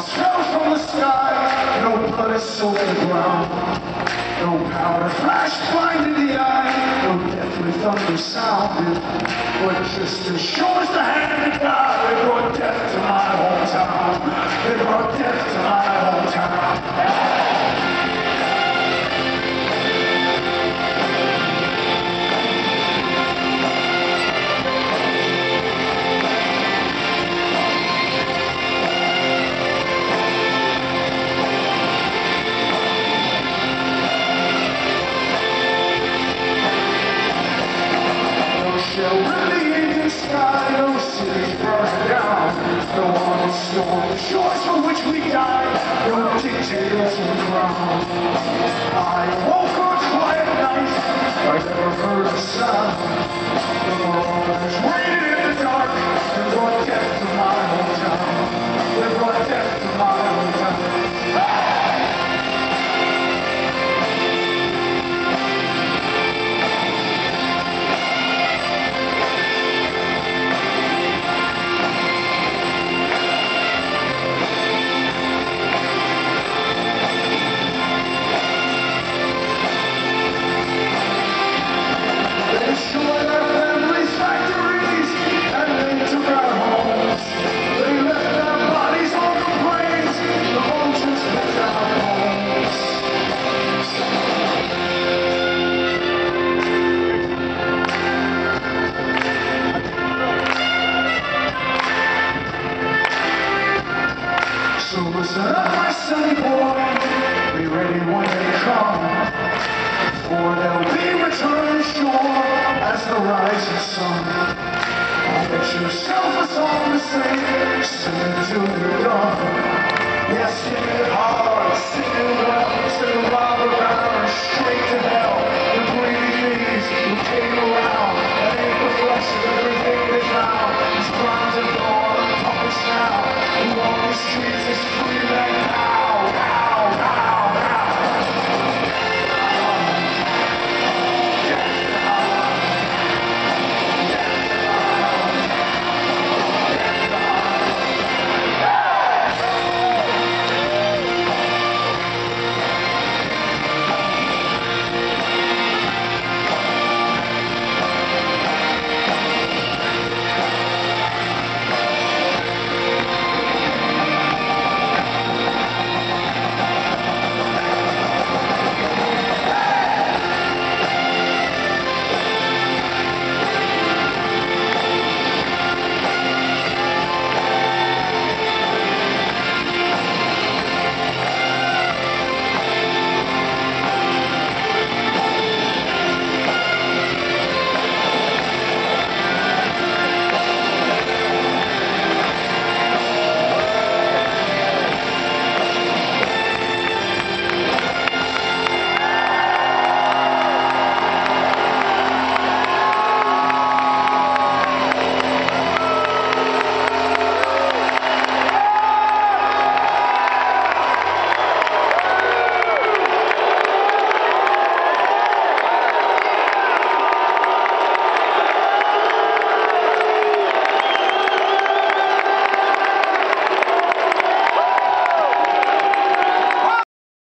Bombs fell from the sky, no blood has soaked the ground. No powder flash blinded the eye, no deathly thunder sounded, but just as sure as the hand of God, they brought death to my hometown. They brought death to my hometown. No cities burned down, no army storm, the shores for which we died, no dictators in the crown. I woke on quiet nights, I never heard a sound. The marauders waited in the dark, they brought death to my hometown. They brought death to my hometown. So listen up, my sonny boy, be ready when they come, for they'll be returning shore as the rising sun. Get yourself a song to sing, sing it till you're done. Yes, sing it hard, sing it well, till